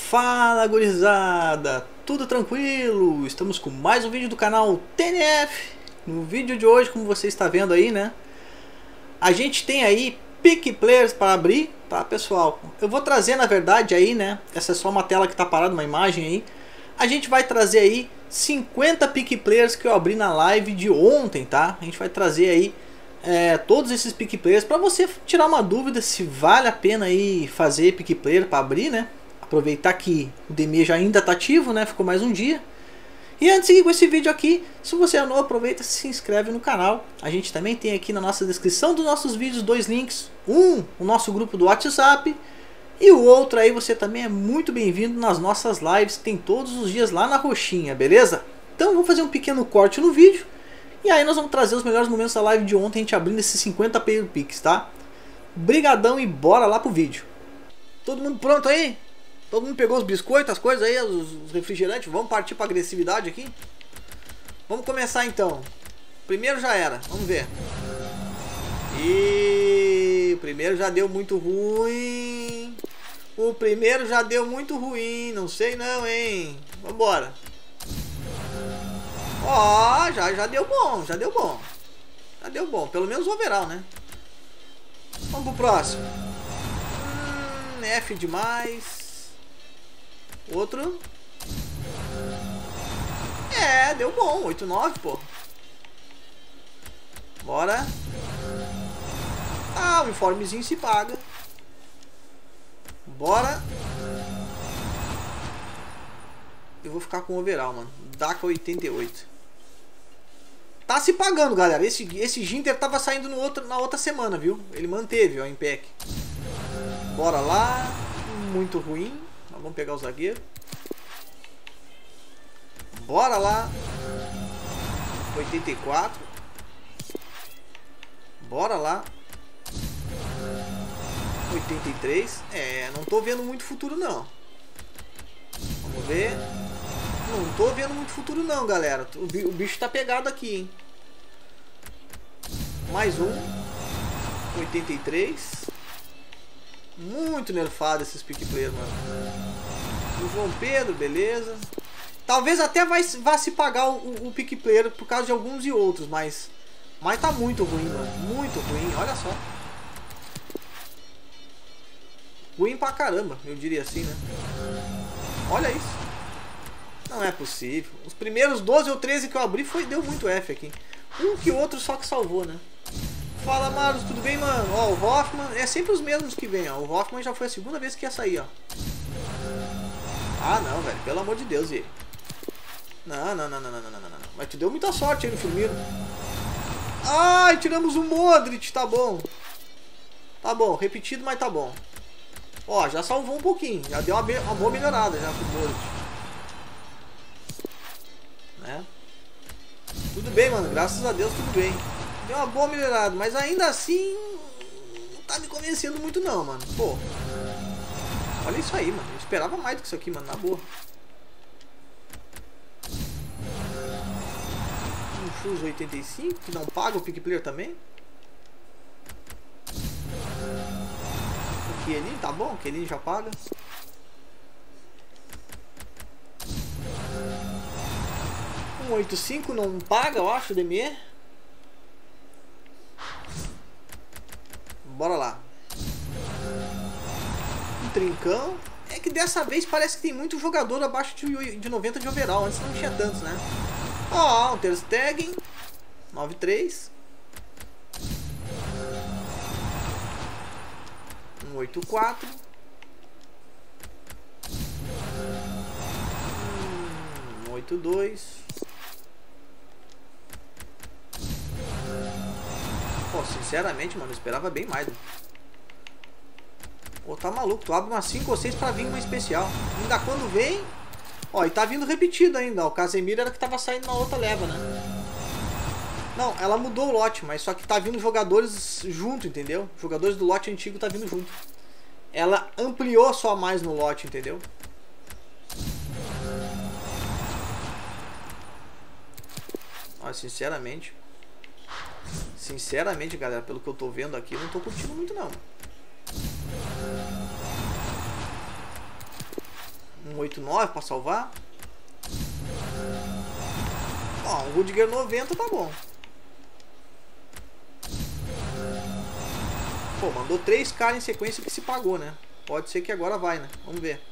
Fala gurizada, tudo tranquilo? Estamos com mais um vídeo do canal TNF. No vídeo de hoje, como você está vendo aí, né, a gente tem aí Pick Players para abrir, tá pessoal? Eu vou trazer na verdade aí, né, essa é só uma tela que está parada, uma imagem aí. A gente vai trazer aí 50 Pick Players que eu abri na live de ontem, tá? A gente vai trazer aí todos esses Pick Players para você tirar uma dúvida se vale a pena aí fazer Pick Player para abrir, né? Aproveitar que o DME já ainda está ativo, né? Ficou mais um dia. E antes de seguir com esse vídeo aqui, se você é novo, aproveita e se inscreve no canal. A gente também tem aqui na nossa descrição dos nossos vídeos dois links. Um, o nosso grupo do WhatsApp. E o outro aí, você também é muito bem-vindo nas nossas lives, que tem todos os dias lá na roxinha, beleza? Então vamos fazer um pequeno corte no vídeo. E aí nós vamos trazer os melhores momentos da live de ontem, a gente abrindo esses 50 Player Picks, tá? Brigadão e bora lá pro vídeo. Todo mundo pronto aí? Todo mundo pegou os biscoitos, as coisas aí, os refrigerantes? Vamos partir para agressividade aqui? Vamos começar então. Primeiro já era, vamos ver. E o primeiro já deu muito ruim. O primeiro já deu muito ruim, não sei não, hein. Vambora. Ó, já deu bom, já deu bom. Já deu bom, pelo menos o overall, né? Vamos pro próximo. F demais. Outro. Deu bom. 8-9, pô. Bora. Ah, o uniformezinho se paga. Bora. Eu vou ficar com o overall, mano. DACA 88. Tá se pagando, galera. Esse Ginter tava saindo na outra semana, viu? Ele manteve, ó, em pack. Bora lá. Muito ruim. Vamos pegar o zagueiro. Bora lá. 84. Bora lá. 83. Não tô vendo muito futuro não. Vamos ver. Não tô vendo muito futuro não, galera. O bicho tá pegado aqui, hein. Mais um. 83. Muito nerfado esses pick players, mano. O João Pedro, beleza. Talvez até vá se pagar o pick player por causa de alguns e outros, mas tá muito ruim, mano. Muito ruim, olha só. Ruim pra caramba, eu diria assim, né? Olha isso. Não é possível. Os primeiros 12 ou 13 que eu abri deu muito F aqui. Um que outro só que salvou, né? Fala, Marlos, tudo bem, mano? Ó, o Hoffman, é sempre os mesmos que vem, ó. O Hoffman já foi a segunda vez que ia sair, ó. Ah, não, velho, pelo amor de Deus, ele. Não. Mas tu deu muita sorte aí no Firmino. Ai, tiramos o Modric, tá bom. Tá bom, repetido, mas tá bom. Ó, já salvou um pouquinho, já deu uma boa melhorada já pro Modric. Né? Tudo bem, mano, graças a Deus, tudo bem. Deu uma boa melhorada, mas ainda assim não tá me convencendo muito não, mano. Pô, olha isso aí, mano. Eu esperava mais do que isso aqui, mano, na boa. Um Shoes 85, que não paga o Pick Player também. O Chiellini, tá bom, o Chiellini já paga. Um 85 não paga, eu acho, o DME. Bora lá. Um trincão. É que dessa vez parece que tem muito jogador abaixo de 90 de overall. Antes não tinha tantos, né? Ó, um Ter Stegen 93. Um 84. 82. Pô, sinceramente, mano, eu esperava bem mais, mano. Pô, tá maluco, tu abre umas 5 ou 6 pra vir uma especial. Ainda quando vem. Ó, e tá vindo repetido ainda, ó. O Casemiro era que tava saindo na outra leva, né? Não, ela mudou o lote, mas só que tá vindo jogadores junto, entendeu? Jogadores do lote antigo tá vindo junto. Ela ampliou só mais no lote, entendeu? Ó, sinceramente, galera, pelo que eu tô vendo aqui, eu não tô curtindo muito não. 8,9 para salvar. Ó, um Rudiger 90 tá bom. Pô, mandou 3 caras em sequência que se pagou, né? Pode ser que agora vai, né? Vamos ver.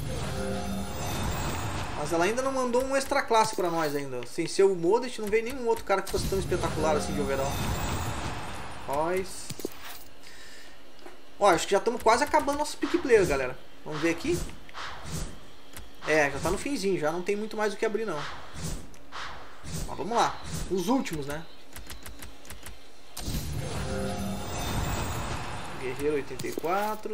Mas ela ainda não mandou um extra classe pra nós ainda. Sem ser o Modric, não veio nenhum outro cara que fosse tão espetacular assim de overall. Nós. Ó, acho que já estamos quase acabando nossos pick players, galera. Vamos ver aqui. É, já tá no finzinho, já não tem muito mais o que abrir, não. Mas vamos lá. Os últimos, né? Guerreiro 84.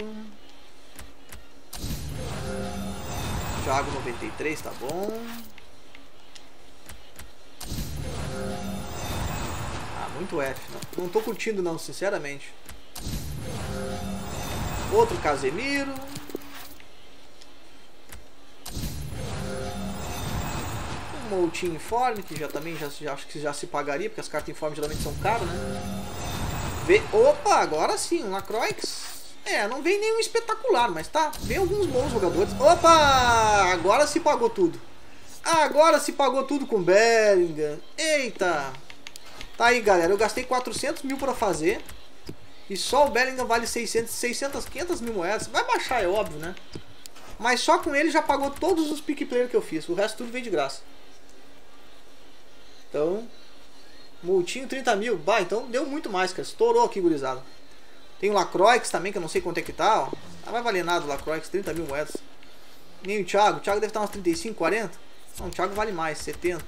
Thiago 93, tá bom. Ah, muito F. Não tô curtindo não, sinceramente. Outro Casemiro. Um Moutinho Informe, que já também já acho que já se pagaria, porque as cartas Informe geralmente são caras, né? Opa, agora sim, um Lacroix. É, não vem nenhum espetacular, mas tá, vem alguns bons jogadores. Opa, agora se pagou tudo. Agora se pagou tudo com Bellingham. Eita. Tá aí, galera, eu gastei 400 mil pra fazer. E só o Bellingham vale 500 mil moedas. Vai baixar, é óbvio, né? Mas só com ele já pagou todos os pick player que eu fiz. O resto tudo veio de graça. Então, Moutinho 30 mil. Bah, então deu muito mais, cara. Estourou aqui, gurizada. Tem o Lacroix também, que eu não sei quanto é que tá, ó. Não vai valer nada o Lacroix, 30 mil moedas. Nem o Thiago. O Thiago deve estar umas 35, 40. Não, o Thiago vale mais, 70.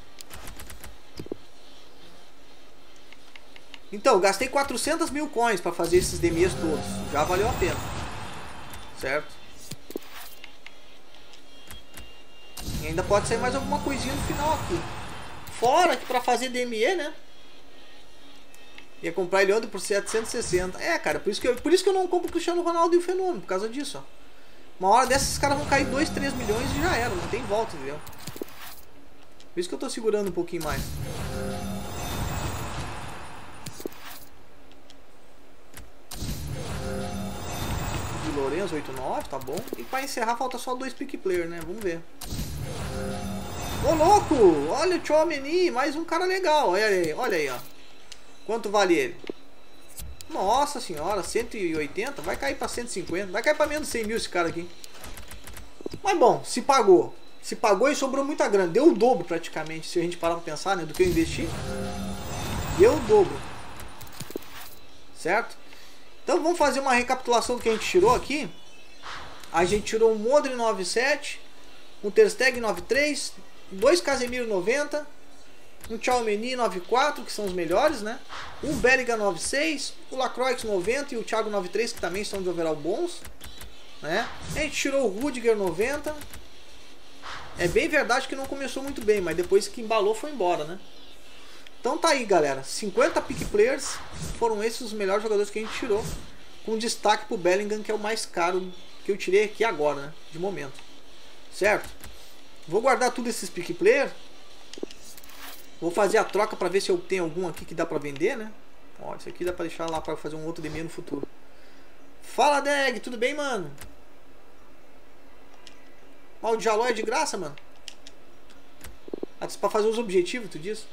Então, eu gastei 400 mil coins pra fazer esses DMs todos. Já valeu a pena. Certo? E ainda pode sair mais alguma coisinha no final aqui. Fora que pra fazer DME, né? Ia comprar ele ontem por 760. É, cara, por isso que eu não compro o Cristiano Ronaldo e o Fenômeno, por causa disso, ó. Uma hora dessas, esses caras vão cair 2, 3 milhões e já era, não tem volta, entendeu? Por isso que eu tô segurando um pouquinho mais. De Lourenço 89, tá bom. E pra encerrar falta só 2 pick player, né? Vamos ver. Ô, louco! Olha o Tchouaméni, mais um cara legal. Olha aí, ó. Quanto vale ele? Nossa senhora, 180, vai cair para 150, vai cair para menos de 100 mil esse cara aqui. Mas bom, se pagou. Se pagou e sobrou muita grana. Deu o dobro praticamente, se a gente parar para pensar, né, do que eu investi. Deu o dobro. Certo? Então vamos fazer uma recapitulação do que a gente tirou aqui. A gente tirou um Modric 97, um Ter Stegen 93, 2 Casemiro 90, um Tchouaméni 94, que são os melhores, né? Um Bellingham 96, o Lacroix 90 e o Thiago 93, que também são de overall bons, né? A gente tirou o Rudiger 90. É bem verdade que não começou muito bem, mas depois que embalou foi embora, né? Então tá aí, galera. 50 pick players, foram esses os melhores jogadores que a gente tirou, com destaque pro Bellingham, que é o mais caro que eu tirei aqui agora, né? De momento. Certo? Vou guardar tudo esses pick players. Vou fazer a troca para ver se eu tenho algum aqui que dá para vender, né? Ó, isso aqui dá para deixar lá para fazer um outro DME no futuro. Fala, Deg, tudo bem, mano? Ó, o Jaló é de graça, mano. Para fazer os objetivos, tu diz?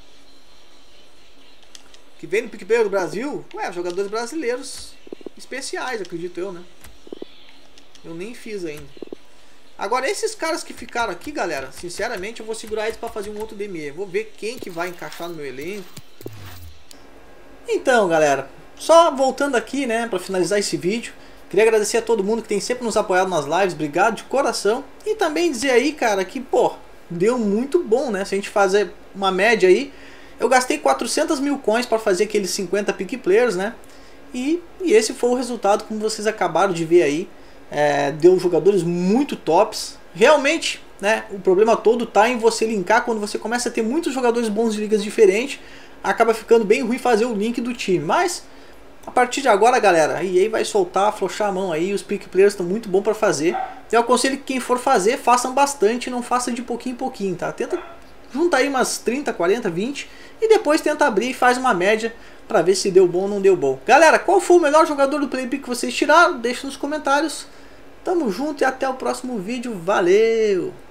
Que vem no PicPay do Brasil? Ué, jogadores brasileiros especiais, acredito eu, né? Eu nem fiz ainda. Agora, esses caras que ficaram aqui, galera, sinceramente, eu vou segurar eles para fazer um outro DME. Vou ver quem que vai encaixar no meu elenco. Então, galera, só voltando aqui, né, para finalizar esse vídeo, queria agradecer a todo mundo que tem sempre nos apoiado nas lives. Obrigado de coração. E também dizer aí, cara, que, pô, deu muito bom, né? Se a gente fazer uma média aí, eu gastei 400 mil coins para fazer aqueles 50 pick players, né? E esse foi o resultado, como vocês acabaram de ver aí. Deu jogadores muito tops. Realmente, né, o problema todo tá em você linkar. Quando você começa a ter muitos jogadores bons de ligas diferentes, acaba ficando bem ruim fazer o link do time. Mas a partir de agora, galera, a EA vai soltar, afrouxar a mão aí. Os pick players estão muito bons para fazer. Eu aconselho que quem for fazer, façam bastante, não faça de pouquinho em pouquinho, tá? Tenta juntar aí umas 30, 40, 20 e depois tenta abrir e faz uma média para ver se deu bom ou não deu bom. Galera, qual foi o melhor jogador do Playpick que vocês tiraram? Deixa nos comentários. Tamo junto e até o próximo vídeo. Valeu!